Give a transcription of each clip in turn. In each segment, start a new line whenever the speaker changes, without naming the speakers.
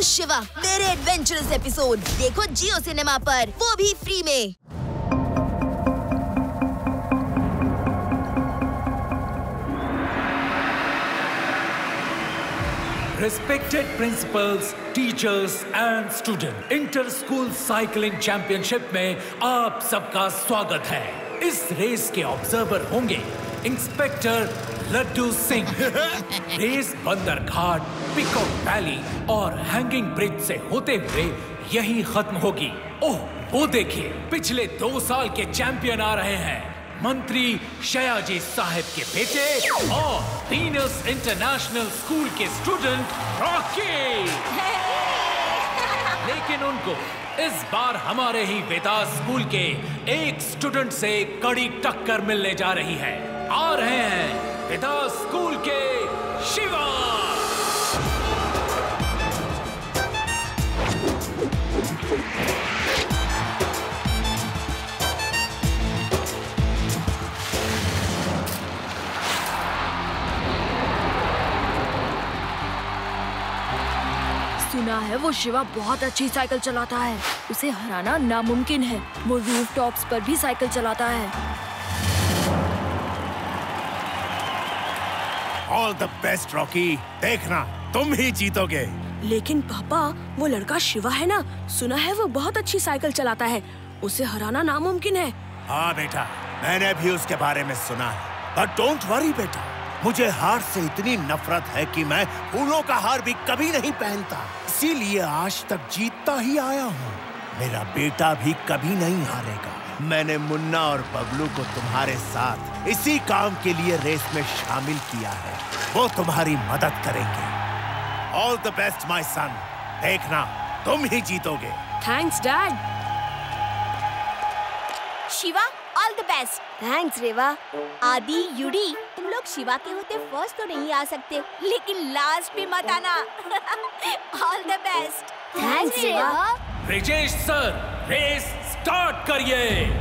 शिवा मेरे adventurous episode देखो जियो cinema पर, वो भी फ्री में।
Respected principals, teachers and students, inter school cycling championship में आप सबका स्वागत है। इस रेस के ऑब्जर्वर होंगे inspector Laddu Singh. Race Bandar Ghat, peacock valley और हैंगिंग ब्रिज से होते हुए यहीं खत्म होगी। ओह वो देखिए, पिछले 2 साल के चैंपियन आ रहे हैं, मंत्री शयाजी साहब के बेटे और वीनस इंटरनेशनल स्कूल के स्टूडेंट रॉकी। लेकिन उनको इस बार हमारे ही वेदास स्कूल के एक स्टूडेंट से कड़ी टक्कर मिलने जा रही है। आ रहे हैं वेदास स्कूल के शिवा।
सुना है वो शिवा बहुत अच्छी साइकिल चलाता है, उसे हराना नामुमकिन है। वो रूफ टॉप्स पर भी साइकिल चलाता है।
ऑल द बेस्ट रॉकी, देखना तुम ही जीतोगे।
लेकिन पापा, वो लड़का शिवा है ना, सुना है वो बहुत अच्छी साइकिल चलाता है, उसे हराना नामुमकिन है।
हाँ बेटा, मैंने भी उसके बारे में सुना है, बट डोंट वरी बेटा, मुझे हार से इतनी नफरत है कि मैं फूलों का हार भी कभी नहीं पहनता, इसीलिए आज तक जीतता ही आया हूँ। मेरा बेटा भी कभी नहीं हारेगा। मैंने मुन्ना और बबलू को तुम्हारे साथ इसी काम के लिए रेस में शामिल किया है, वो तुम्हारी मदद करेंगे। All the best my son, देखना तुम ही जीतोगे।
Thanks dad.
Shiva all the best. Thanks Reva. Adi, Yudi, तुम लोग शिवा के होते फर्स्ट तो नहीं आ सकते, लेकिन लास्ट भी मत आना। All the best. Thanks Reva.
Brijesh sir, race start करिए।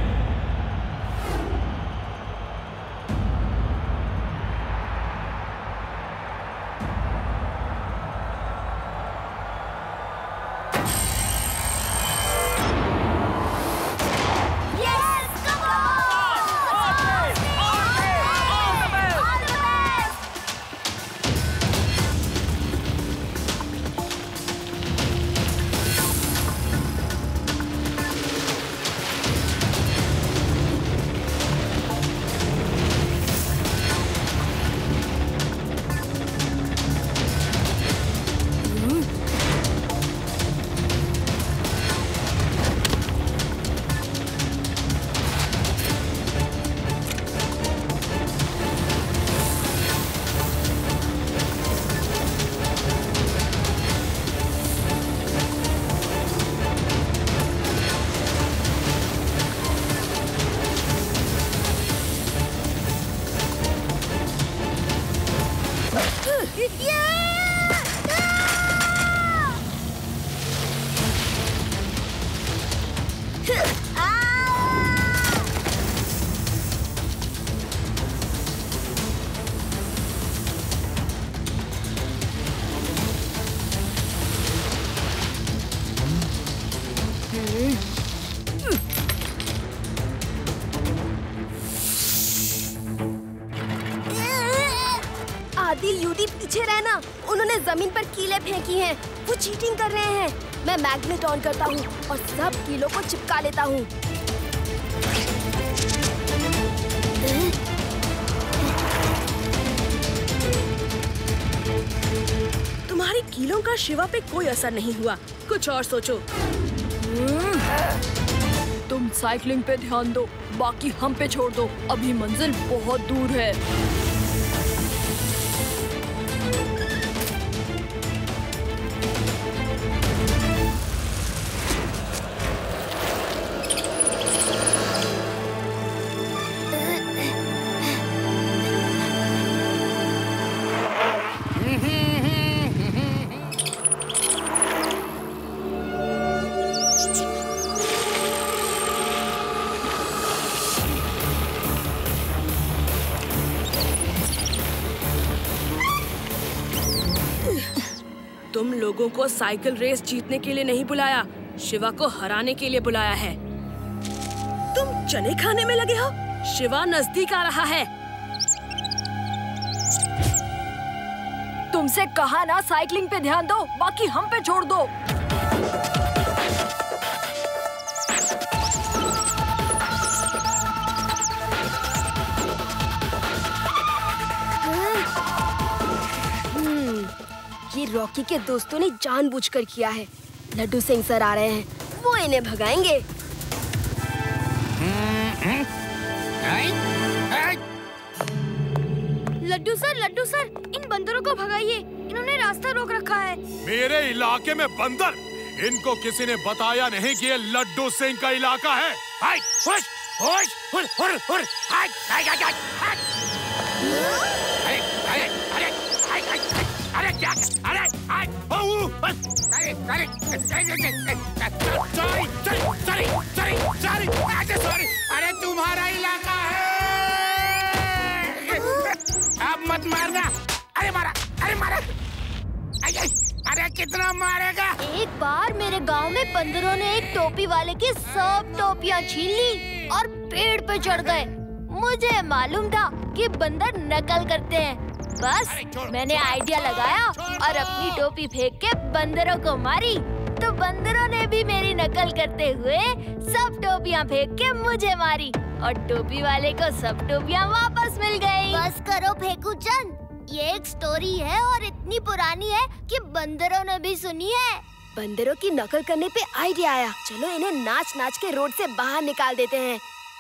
आदिल, यूडी पीछे रहना, उन्होंने जमीन पर कीले फेंकी हैं, वो चीटिंग कर रहे हैं। मैं मैग्नेट ऑन करता हूँ और सब कीलों को चिपका लेता हूँ।
तुम्हारी कीलों का शिवा पे कोई असर नहीं हुआ, कुछ और सोचो। तुम साइकिलिंग पे ध्यान दो, बाकी हम पे छोड़ दो, अभी मंजिल बहुत दूर है। लोगों को साइकिल रेस जीतने के लिए नहीं बुलाया, शिवा को हराने के लिए बुलाया है। तुम चने खाने में लगे हो? शिवा नजदीक आ रहा है।
तुमसे कहा ना साइकिलिंग पे ध्यान दो, बाकी हम पे छोड़ दो।
ये रॉकी के दोस्तों ने जानबूझकर किया है। लड्डू सिंह सर आ रहे हैं, वो इन्हें भगाएंगे।
लड्डू सर, इन बंदरों को भगाइए, इन्होंने रास्ता रोक रखा है।
मेरे इलाके में बंदर? इनको किसी ने बताया नहीं कि ये लड्डू सिंह का इलाका है। हाय, हुश, हुश, हुर, हुर, हुर, हाय, हाय, हाय, हाय, हाय। अरे, अरे, अरे, हाय, हाय, हाय, अरे क्या? अरे, हाय, सॉरी, अरे तुम्हारा इलाका है। अब मत मारना। अरे मारा, अरे मारा। अरे कितना मारेगा?
एक बार मेरे गांव में बंदरों ने एक टोपी वाले की सब टोपियां छीन ली और पेड़ पे चढ़ गए। मुझे मालूम था कि बंदर नकल करते हैं। बस मैंने आइडिया लगाया और अपनी टोपी फेंक के बंदरों को मारी, तो बंदरों ने भी मेरी नकल करते हुए सब टोपियां फेंक के मुझे मारी और टोपी वाले को सब टोपियां वापस मिल गई।
बस करो फेकूचंद, ये एक स्टोरी है और इतनी पुरानी है कि बंदरों ने भी सुनी है।
बंदरों की नकल करने पे आइडिया आया। चलो इन्हें नाच नाच के रोड से बाहर निकाल देते हैं।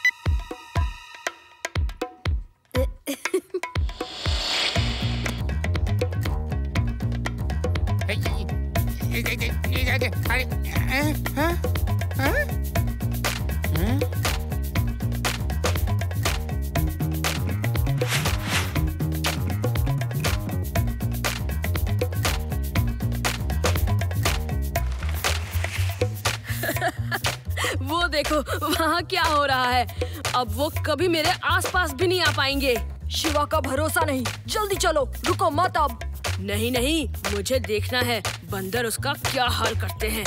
वो देखो वहाँ क्या हो रहा है। अब वो कभी मेरे आसपास भी नहीं आ पाएंगे।
शिवा का भरोसा नहीं, जल्दी चलो, रुको मत अब।
नहीं नहीं, मुझे देखना है बंदर उसका क्या हाल करते हैं।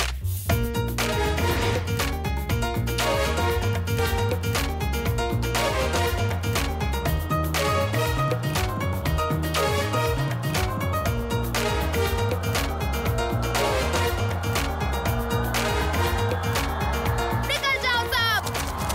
निकल जाओ सब।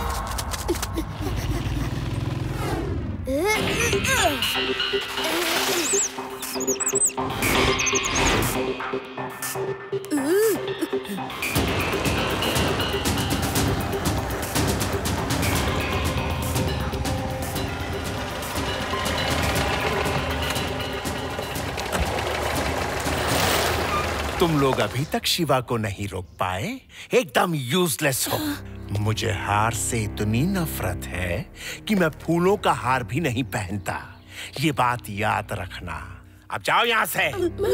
तुम लोग अभी तक शिवा को नहीं रोक पाए, एकदम यूजलेस हो। मुझे हार से इतनी नफरत है कि मैं फूलों का हार भी नहीं पहनता। ये बात याद रखना। अब जाओ यहाँ से।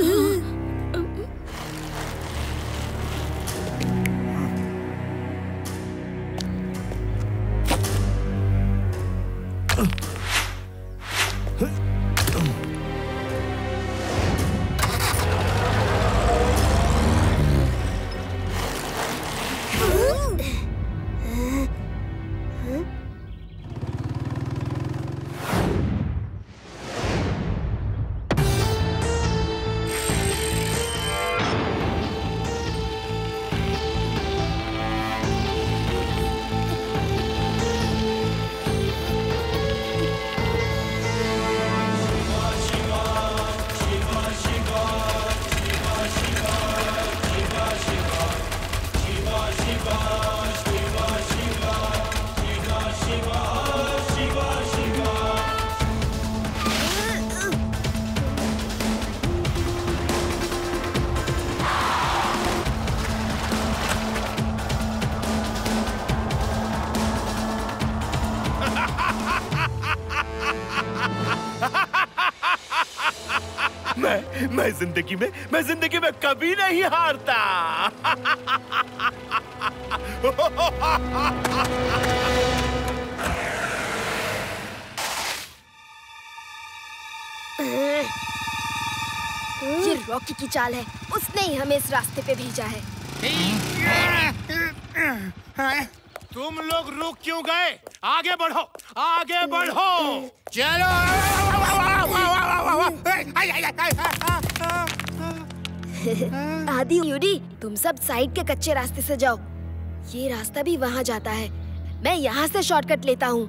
मैं जिंदगी में कभी नहीं हारता।
ये रॉकी की चाल है, उसने ही हमें इस रास्ते पे भेजा है।
तुम लोग रुक क्यों गए? आगे बढ़ो, आगे बढ़ो। चलो।
आदि यूडी, तुम सब साइड के कच्चे रास्ते से जाओ। ये रास्ता भी वहाँ जाता है। मैं यहाँ से शॉर्टकट लेता हूँ।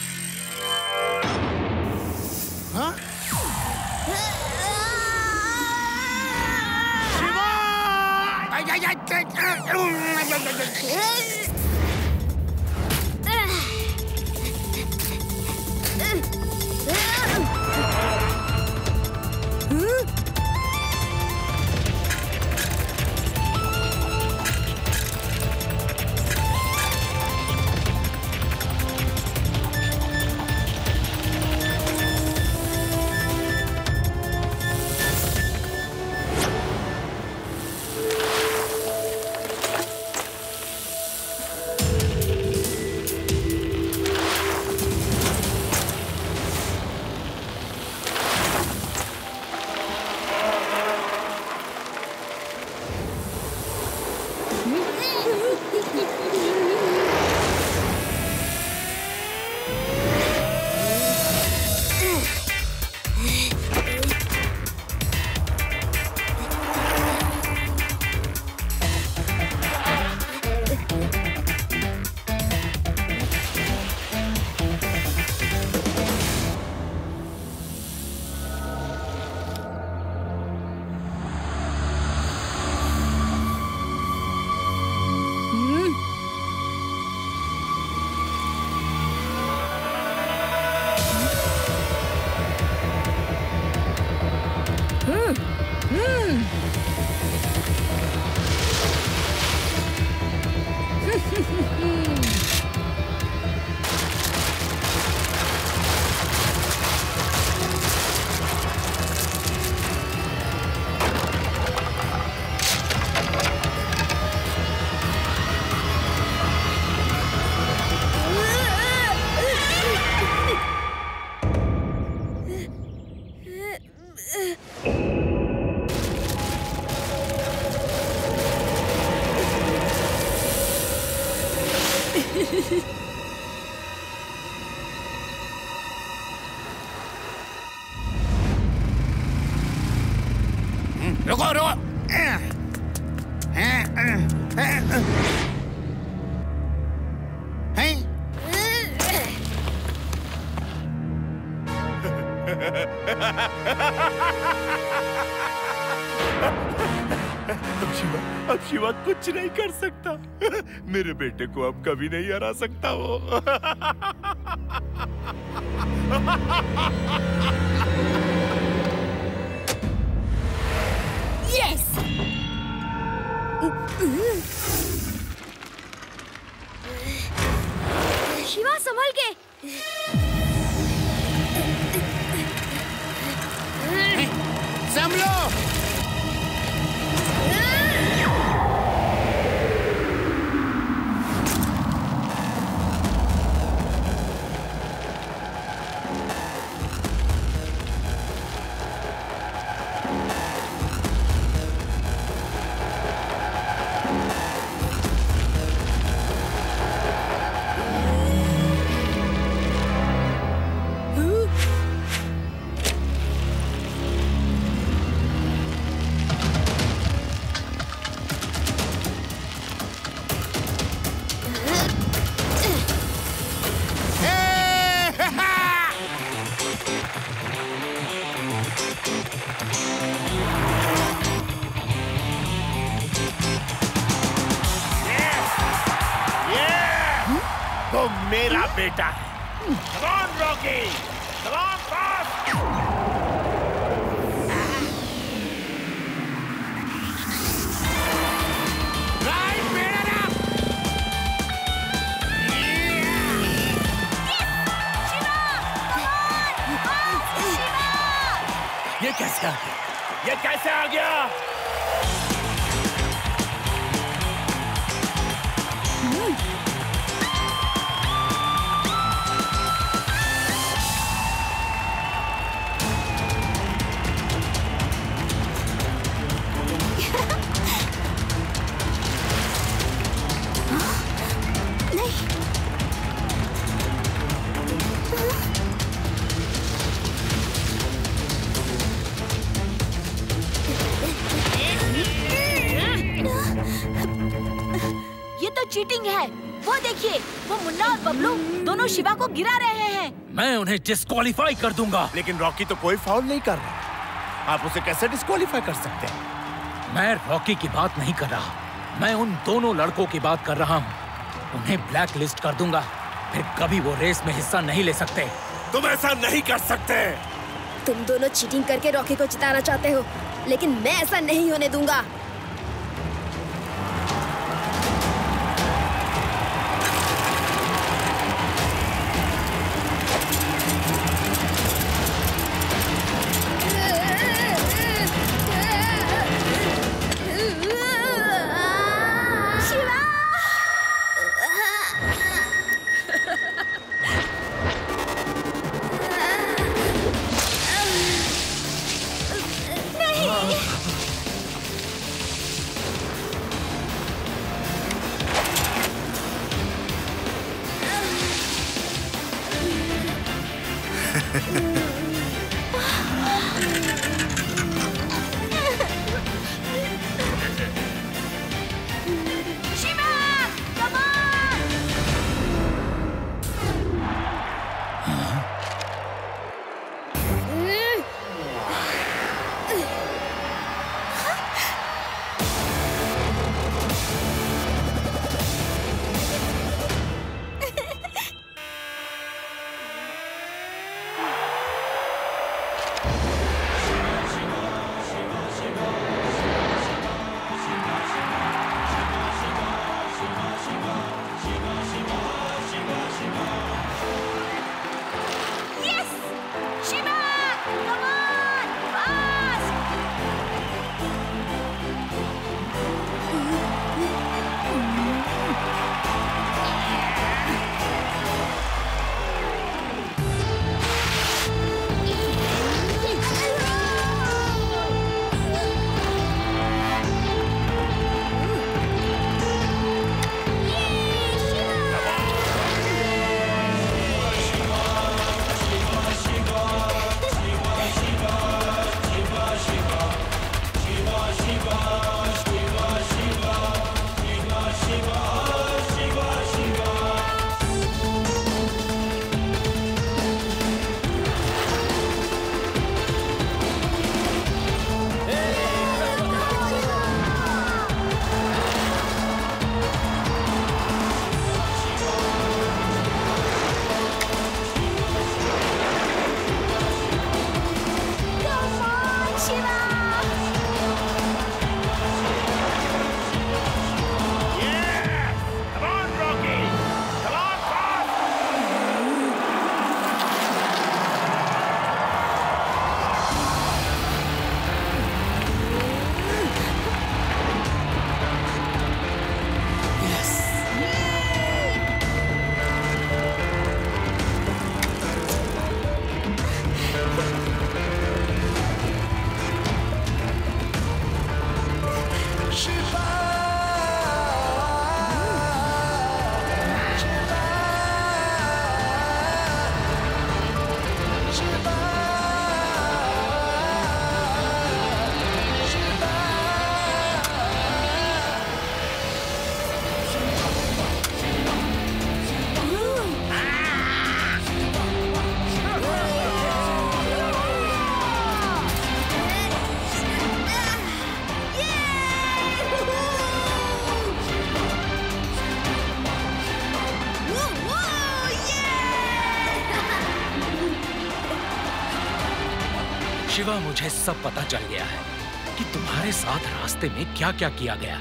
रुको रुको।
अब शिवा कुछ नहीं कर सकता। मेरे बेटे को अब कभी नहीं हरा सकता वो।
यस!
शिवा संभल के।
संभलो।
तो मेरा बेटा है। Come on, Rocky! Come on, fast!
Right, बेटा!
ये कैसे आ गया? ये कैसे आ गया?
चीटिंग है। वो देखिए, वो मुन्ना और बबलू दोनों शिवा को गिरा रहे हैं।
मैं उन्हें डिस्क्वालीफाई कर दूंगा।
लेकिन रॉकी तो कोई फाउल नहीं कर रहा। आप उसे कैसे डिस्क्वालीफाई कर सकते हैं?
मैं रॉकी की बात नहीं कर रहा, मैं उन दोनों लड़कों की बात कर रहा हूँ। उन्हें ब्लैक लिस्ट कर दूंगा, फिर कभी वो रेस में हिस्सा नहीं ले सकते।
तुम ऐसा नहीं कर सकते।
तुम दोनों चीटिंग करके रॉकी को जिताना चाहते हो, लेकिन मैं ऐसा नहीं होने दूंगा।
शिवा, मुझे सब पता चल गया है कि तुम्हारे साथ रास्ते में क्या क्या किया गया,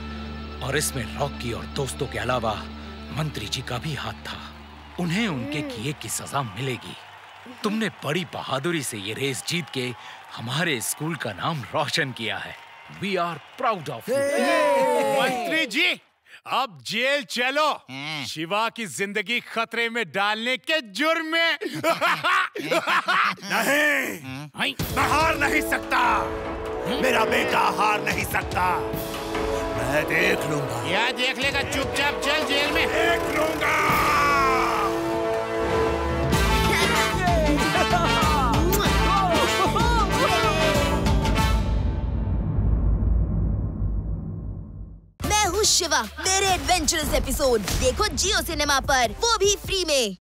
और इसमें रॉकी और दोस्तों के अलावा मंत्री जी का भी हाथ था। उन्हें उनके किए की सजा मिलेगी। तुमने बड़ी बहादुरी से ये रेस जीत के हमारे स्कूल का नाम रोशन किया है। We are proud of you।
मंत्री जी, अब जेल चलो, शिवा की जिंदगी खतरे में डालने के जुर्म में।
नहीं, मैं हार नहीं सकता। मेरा बेटा हार नहीं सकता। मैं देख लूंगा।
या देख लेगा, चुपचाप चल जेल में।
देख लूंगा।
मैं हूँ शिवा मेरे एडवेंचरस एपिसोड देखो जियो सिनेमा पर, वो भी फ्री में।